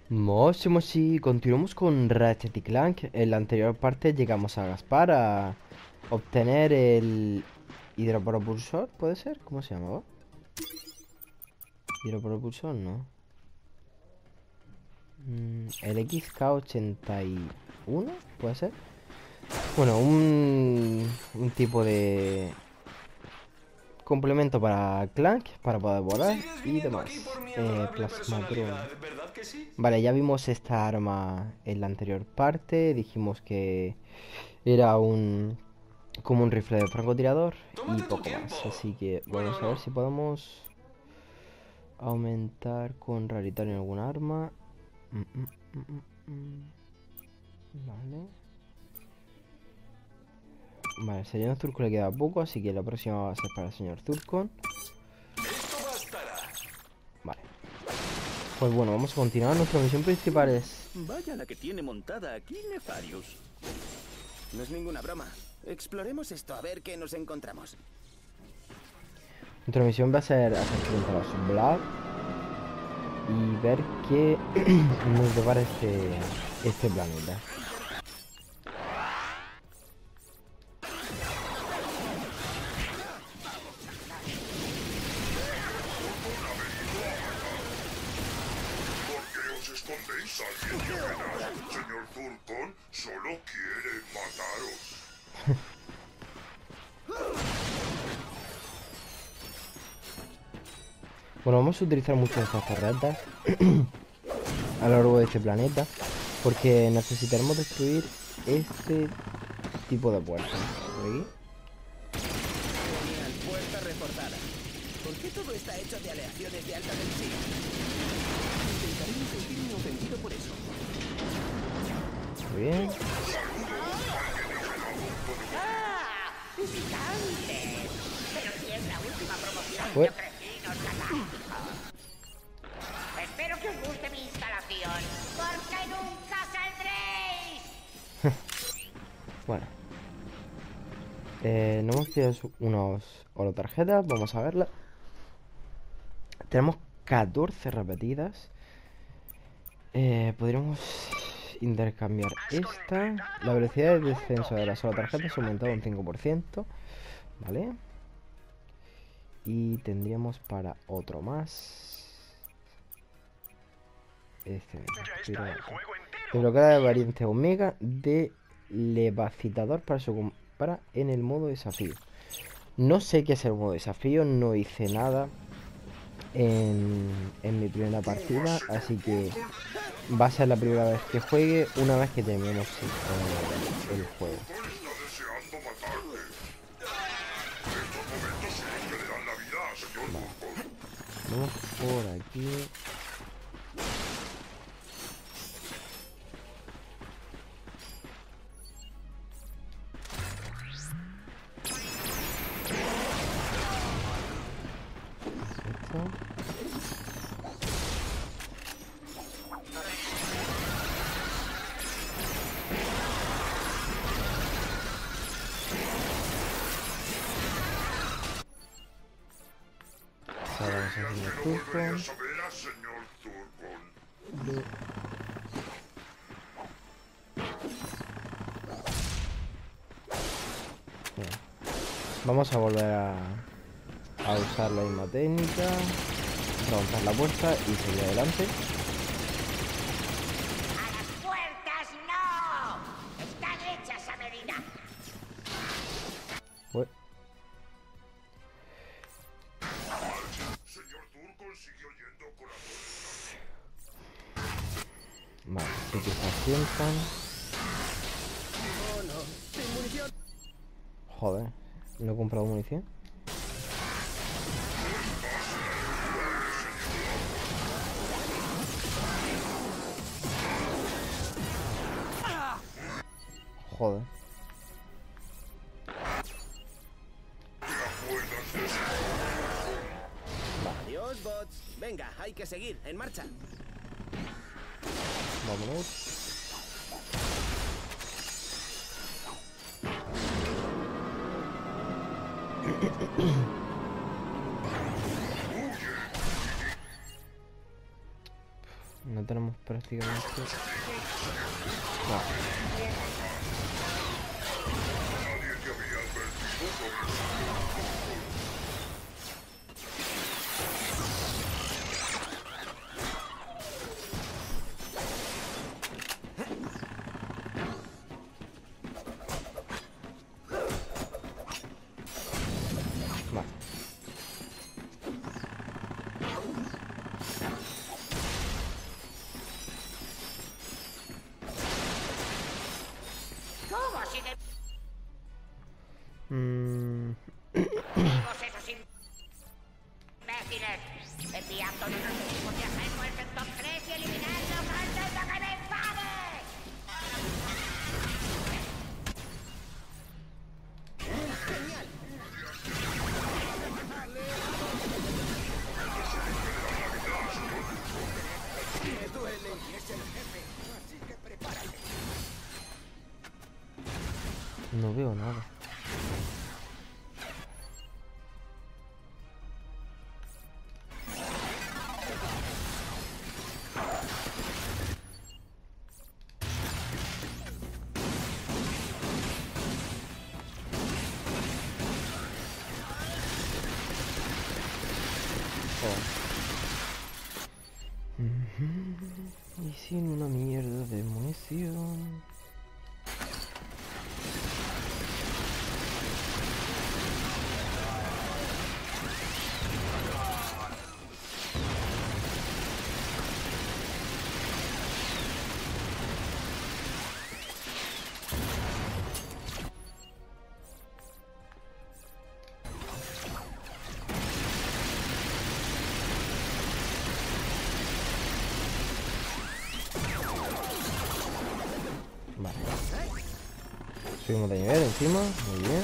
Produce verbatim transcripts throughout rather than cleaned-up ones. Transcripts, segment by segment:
Moshi Moshi, continuamos con Ratchet y Clank. En la anterior parte llegamos a Gaspar a obtener el hidropropulsor, ¿puede ser? ¿Cómo se llamaba? Hidropropulsor, no. Mm, el X K ochenta y uno, ¿puede ser? Bueno, un, un tipo de complemento para Clank, para poder volar ¿Sigues y viniendo demás. aquí por mi Eh, adorable Plasmadrón. personalidad, verdad que sí? Vale, ya vimos esta arma en la anterior parte. Dijimos que era un como un rifle de francotirador y Tómate tu poco tiempo. más. Así que Bueno, vamos a ver no. si podemos aumentar con raritario en alguna arma. Mm, mm, mm, mm, mm. Vale. Vale, al señor Turco le queda poco, así que la próxima va a ser para el señor Turco. Esto bastará. Vale. Pues bueno, vamos a continuar. Nuestra misión principal es... Vaya la que tiene montada aquí Nefarius. No es ninguna broma. Exploremos esto a ver qué nos encontramos. Nuestra misión va a ser hacer frente a los Blood y ver qué nos depara este, este planeta. ¿Por qué os escondéis, alienígenas? Señor Zurkon solo quiere mataros. Bueno, vamos a utilizar mucho estas torretas a lo largo de este planeta porque necesitaremos destruir este tipo de puertas. ¿Por aquí? Genial, puerta reforzada. ¿Por qué todo está hecho de aleaciones de alta densidad? Intentaré no sentirme ofendido por eso. Muy bien. ¡Ah! ¡Visitantes! Pero si es la última promoción Ué. de crecinos galácticos. Espero que os guste mi instalación, porque nunca saldréis. Bueno. Eh, nos hemos pillado su- unos holotarjetas. Vamos a verla. Tenemos catorce repetidas. Eh, podríamos intercambiar esta. La velocidad de descenso de las holotarjetas ha aumentado un cinco por ciento. Vale. Y tendríamos para otro más. Este mismo. Pero- Desbloquear la variante Omega de Levacitador para su compra en el modo desafío. No sé qué es el modo desafío, no hice nada en, en mi primera partida, así que va a ser la primera vez que juegue una vez que terminemos eh, el juego. Zurkon está deseando matarte. Estos momentos son los que le dan la vida a señor Zurkon. Vamos por aquí. Perfecto. Ahora vamos a hacer ¿Creías el que no turco. volverías a ver a señor Zurkon? Bien. Vamos a volver a, a usar la misma técnica, romper la puerta y seguir adelante. ¡A las puertas no! Están hechas a medida. Ué, Señor Zurkon sigue oyendo corazones. vale, sí que se asientan. Oh no, sin munición. Joder, no he comprado munición. Joder. Adiós, bots. Venga, hay que seguir. En marcha. Vámonos. No tenemos prácticamente... No. Nadie te había advertido sobre Vale. ¿Cómo sigue Mm, vivos esos imbéciles? Enviad todos los equipos de asedio al sector tres y eliminadlos antes de que me enfade. no veo nada. Ujú. Y sin una mierda de munición. Vale. Subimos de nivel encima, muy bien.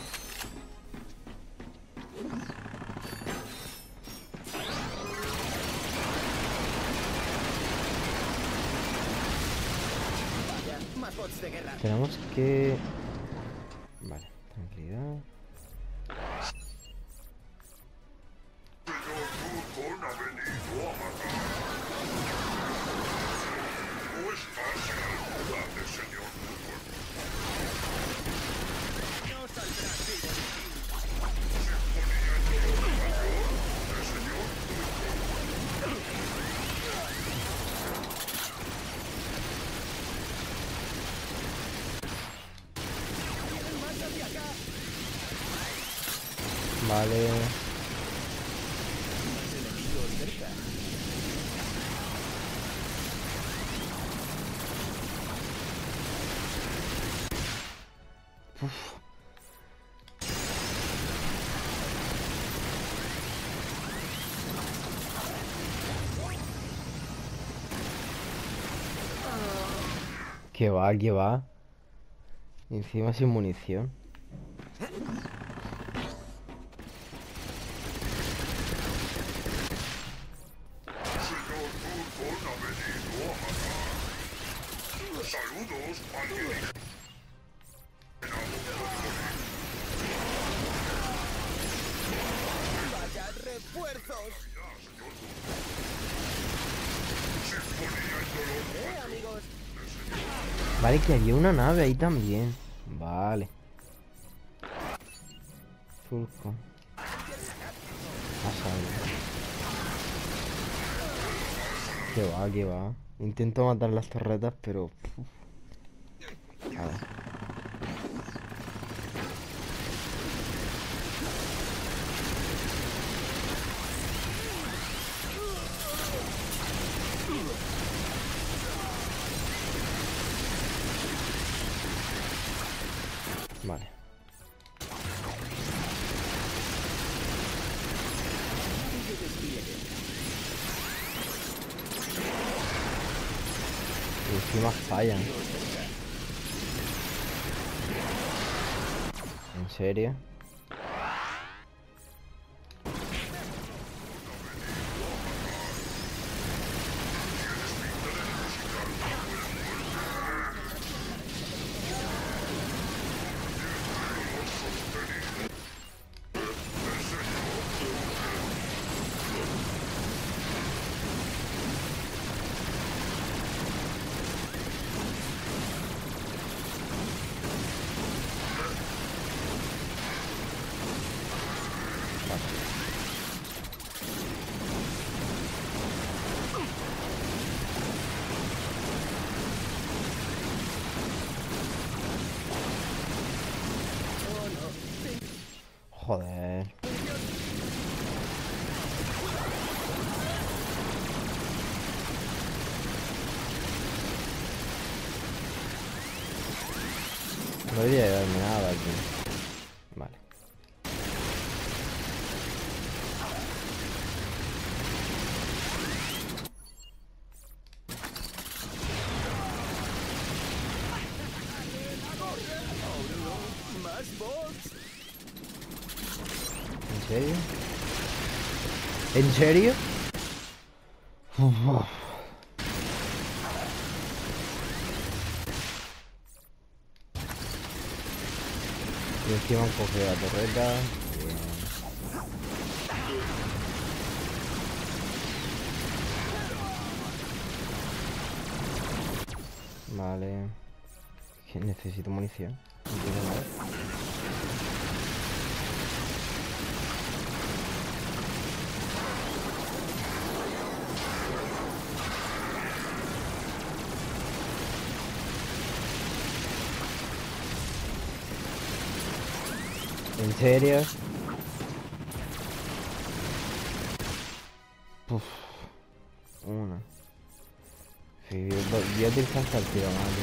Vaya, más bots de guerra. Tenemos que... Vale, tranquilidad. Señor Turcon ha venido a matar. ¿No estás en la altura del señor Turcon? No saldrás vivo. Sinfonía en dolor mayor del señor Turcon. Más hacia acá. Vale. Más enemigos cerca. Que va, que va. Encima sin munición. Señor Turcon ha venido a matar. Saludos, alienígenas. Vaya refuerzos. Sinfonía en dolor Eh, amigos. Vale, que había una nave ahí también. Vale. Turco. A saber. Que va, que va. Intento matar las torretas, pero... uf. A ver. Vale. Y encima fallan. ¿En serio? Joder. No debería llevarme nada aquí. Vale. ¡Más bots! ¿En serio? ¿En serio? Uf, uf. Y encima han cogido la torreta. Bien. Vale. Que necesito munición. No tengo nada. ¿En serio? Uf. Una. Sí, voy a utilizar hasta el tiro, vale.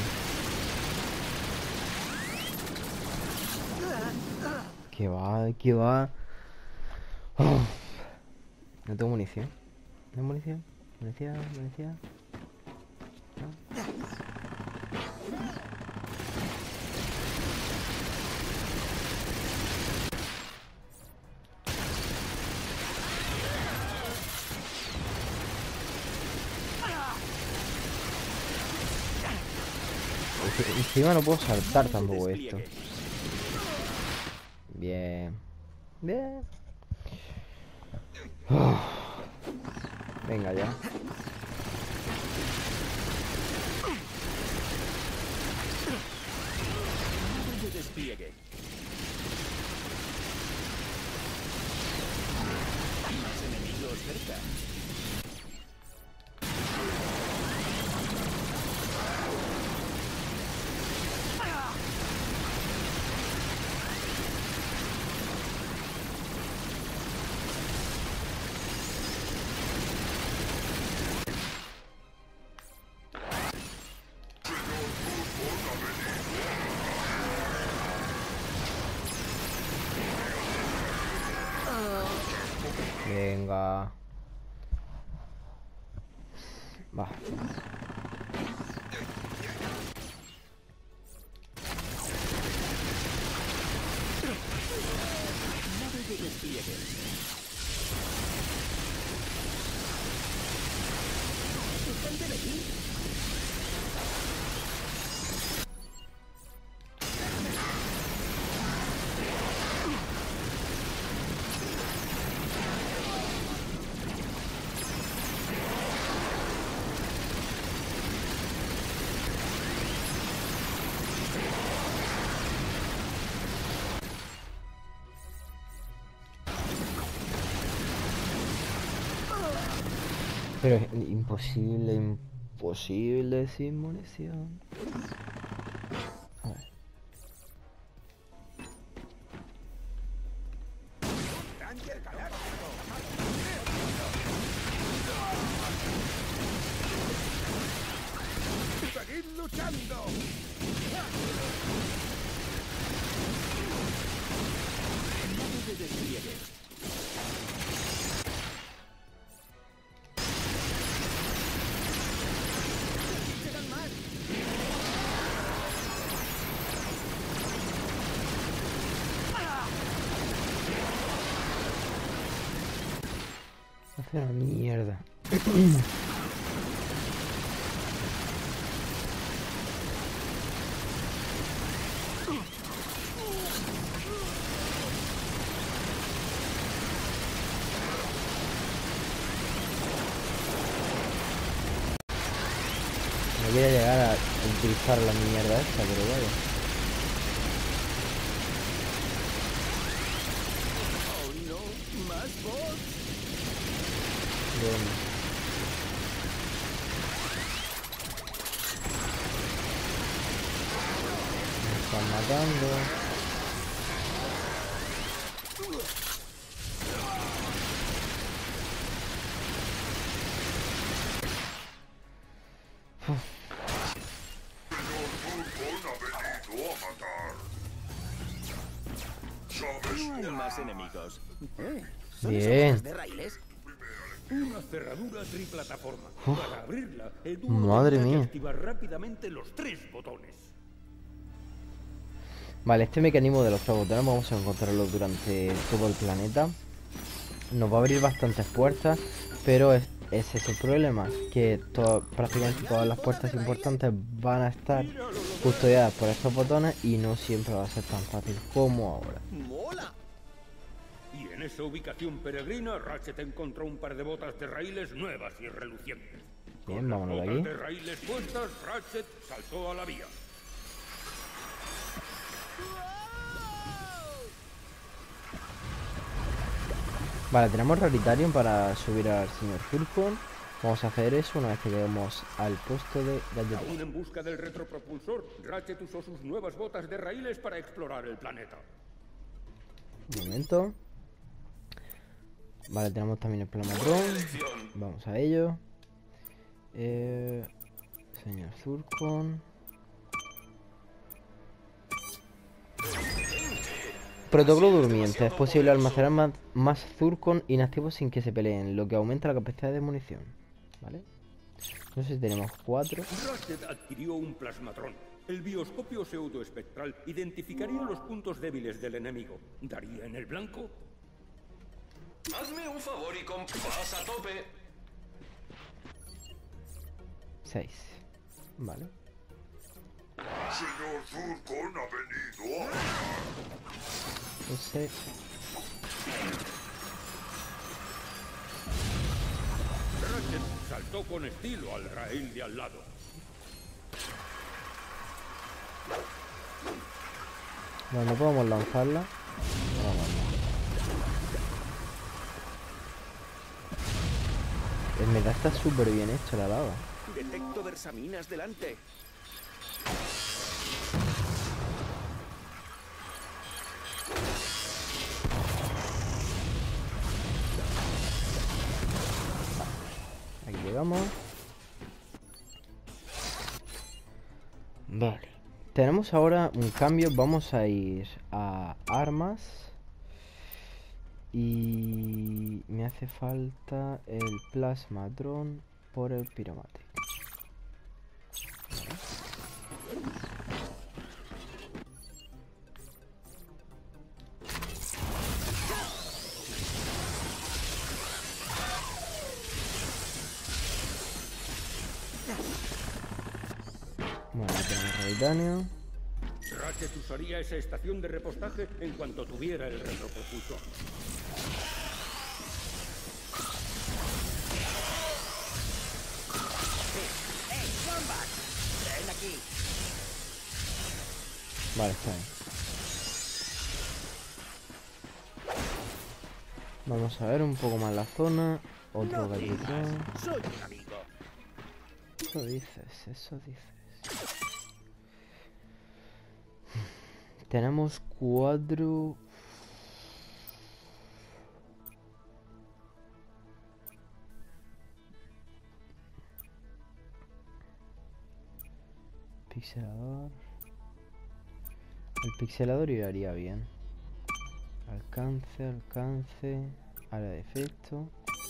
Que va, que va. Uf. No tengo munición. ¿No tengo munición? Munición, munición. ¿No? Encima no puedo saltar tampoco esto. Bien. Bien. Uf. Venga ya. De despliegue. Más enemigos cerca. Venga. Va. Nave de despliegue. ¿Están de aquí? Pero es imposible, imposible sin munición. A ver. ¡Seguid luchando! Nave de despliegue. ¡Quedan más! Hace una mierda. No quería llegar a utilizar la mierda esta, pero vaya. ¡Oh, no! ¡Más bots! ¿Dónde? Me están matando. No hay más enemigos. ¿Eh? ¿Son Bien. esas de raíles? Una cerradura triplataforma. Para abrirla, el dúo Madre tendrá que mía. activar rápidamente los tres botones. Vale, este mecanismo de los tres botones vamos a encontrarlo durante todo el planeta. Nos va a abrir bastantes puertas, pero es, ese es el problema, que to- prácticamente todas las puertas importantes van a estar custodiadas por estos botones y no siempre va a ser tan fácil como ahora. ¡Mola! Y en esa ubicación peregrina, Ratchet encontró un par de botas de raíles nuevas y relucientes. Bien, Con las vámonos de botas aquí. de raíles puestas, Ratchet saltó a la vía. Vale, tenemos Raritarium para subir al señor Zurkon. Vamos a hacer eso una vez que lleguemos al puesto de Gadget. Aún en busca del retropropulsor, Ratchet usó sus nuevas botas de raíles para explorar el planeta. Un momento. Vale, tenemos también el Plamatron. Vamos a ello. Eh, señor Zurkon. Protocolo durmiente. Es posible almacenar más, más Zurkon inactivos sin que se peleen, lo que aumenta la capacidad de munición. ¿Vale? No sé si tenemos cuatro. Ratchet adquirió un plasmatrón. El bioscopio pseudoespectral identificaría los puntos débiles del enemigo. ¿Daría en el blanco? Hazme un favor y compás a tope. Seis. Vale. Señor Zurkon ha venido a... No sé. Ratchet saltó con estilo al raíl de al lado. No, no podemos lanzarla. Vamos. En verdad está súper bien hecho la lava. Detecto versaminas delante. Aquí llegamos. Vale. Tenemos ahora un cambio. Vamos a ir a armas. Y me hace falta el plasmatron por el pyromatic. Bueno, aquí tenemos Raritanium. Ratchet usaría esa estación de repostaje en cuanto tuviera el retropropulsor. ¡Eh, Zombax! ¡Ven aquí! Vale, está bien. Vamos a ver un poco más la zona. Otro No gatito. digas, soy un amigo. Eso dices, eso dices. Tenemos cuatro. Pixelador. El pixelador iría bien. Alcance, alcance. Área de efecto.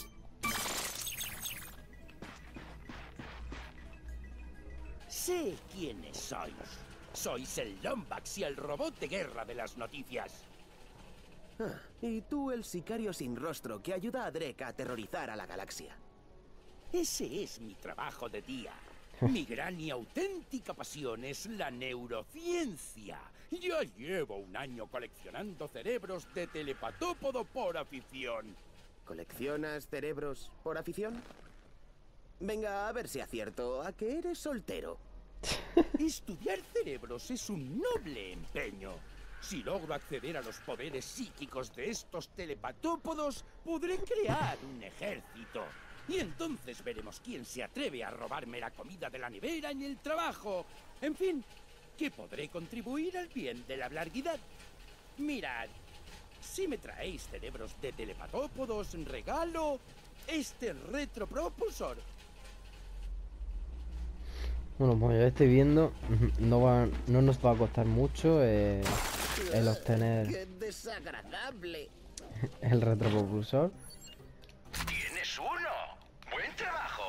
Sé quiénes sois. Sois el Lombax y el robot de guerra de las noticias. Ah, y tú el sicario sin rostro que ayuda a Drek a aterrorizar a la galaxia. Ese es mi trabajo de día. Mi gran y auténtica pasión es la neurociencia. Ya llevo un año coleccionando cerebros de telepatópodo por afición. ¿Coleccionas cerebros por afición? Venga, a ver si acierto. ¿A que eres soltero? Estudiar cerebros es un noble empeño. Si logro acceder a los poderes psíquicos de estos telepatópodos, podré crear un ejército. Y entonces veremos quién se atreve a robarme la comida de la nevera en el trabajo. En fin, que podré contribuir al bien de la larguidad. Mirad, si me traéis cerebros de telepatópodos, regalo este retropropulsor. Bueno, como ya estoy viendo, no, va, no nos va a costar mucho eh, el obtener ¡Qué desagradable! el retropropulsor. ¡Tienes uno! ¡Buen trabajo!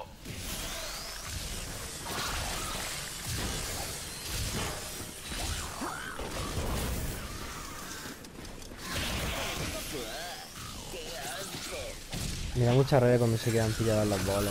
Me da mucha rabia cuando se quedan pilladas las bolas.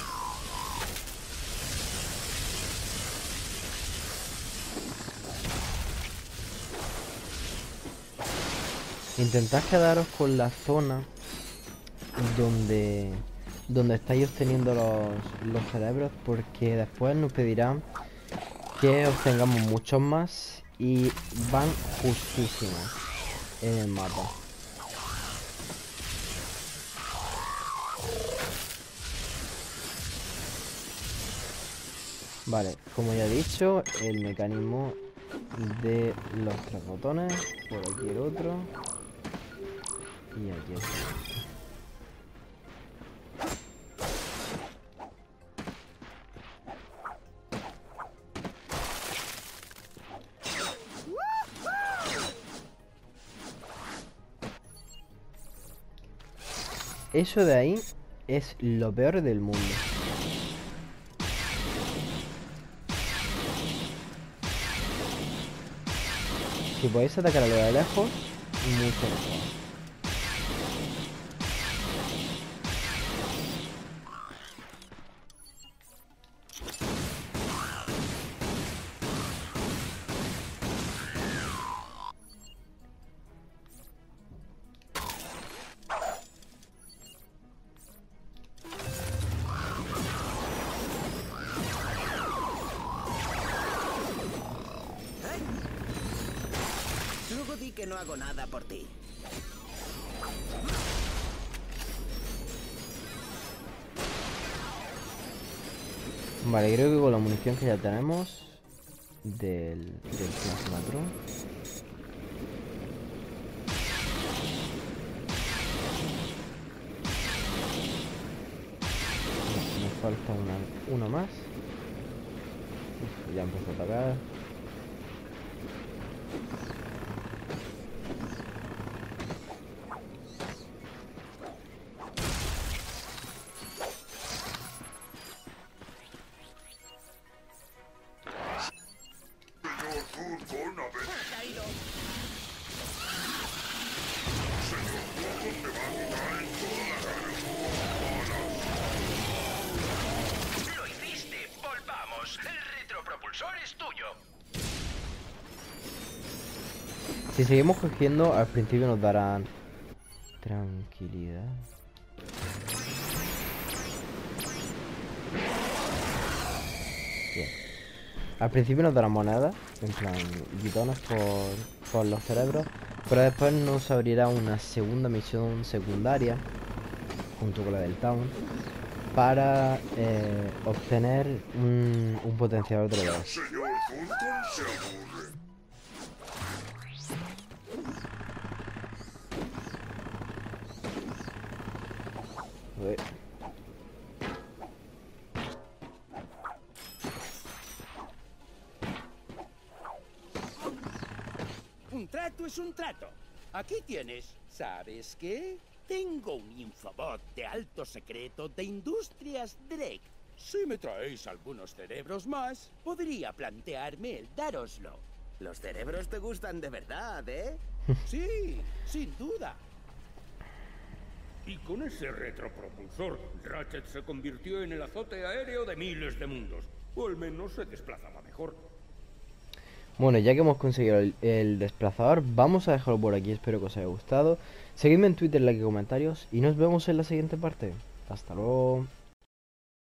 Intentad quedaros con la zona donde donde estáis obteniendo los, los cerebros, porque después nos pedirán que obtengamos muchos más y van justísimos en el mapa. Vale, como ya he dicho, el mecanismo de los tres botones, por aquí el otro y aquí el otro. Eso de ahí es lo peor del mundo. Si podéis atacar a lo de lejos, mucho mejor. Luego di que no hago nada por ti. Vale, creo que con la munición que ya tenemos del, del plasmatron, nos falta una, uno más. Uf, ya empezó a atacar. ¡Lo hiciste! ¡Volvamos! ¡El retropropulsor es tuyo! Si seguimos cogiendo, al principio nos darán tranquilidad. Bien. Al principio nos darán monedas, en plan bitones por, por los cerebros, pero después nos abrirá una segunda misión secundaria, junto con la del Town, para eh, obtener un, un potenciador de los. Señor Fulton se aburre. Uy. Un trato es un trato. Aquí tienes. ¿Sabes qué? Tengo un infobot de alto secreto de Industrias Drake. Si me traéis algunos cerebros más, podría plantearme el dároslo. Los cerebros te gustan de verdad, ¿eh? Sí, sin duda. Y con ese retropropulsor, Ratchet se convirtió en el azote aéreo de miles de mundos. O al menos se desplazaba mejor. Bueno, ya que hemos conseguido el, el desplazador, vamos a dejarlo por aquí. Espero que os haya gustado. Seguidme en Twitter, like y comentarios. Y nos vemos en la siguiente parte. Hasta luego.